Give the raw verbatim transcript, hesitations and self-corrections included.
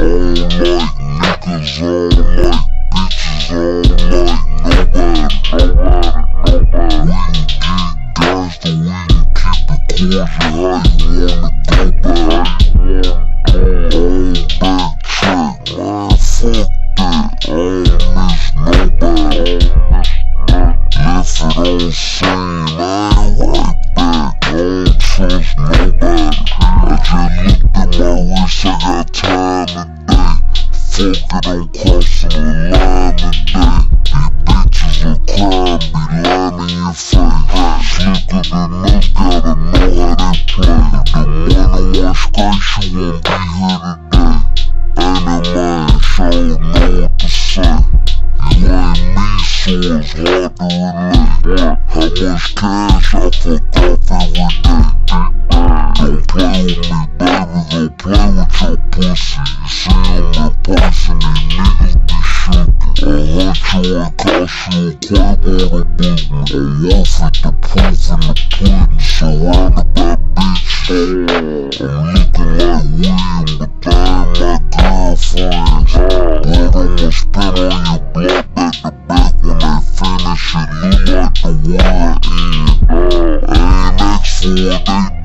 niggas, I don't like bitches, I don't like nobody, nobody, nobody. We can get gangsta, we can keep it cordial, how you wanna go back? On back track, man, fuck that, I don't miss nobody. Left it on scene, I ain't right back, I don't trust nobody. I just looked at my wrist, I got time today. Fuck it, I'm crossing the line today. These bitches will cry, be lying in your face. Slicker than us, gotta know how they play. The one on one skate, she won't be here today. Ain't it mine, so know what to say. You ain't me, so it's hard to relate. How much cash I fuck off every day. Don't play with me, baby, don't play with your pussy. You see I'm the person, these niggas be shooting. I'll hurt you and cost you a quack on the boot. I laugh at the proof in the pudding, surrounded by bitches. I'm looking like William, but they ain't my girlfriends. Blood I'ma spit on your block back to back when they finish it. Look like the one end. I ain't asked for it, they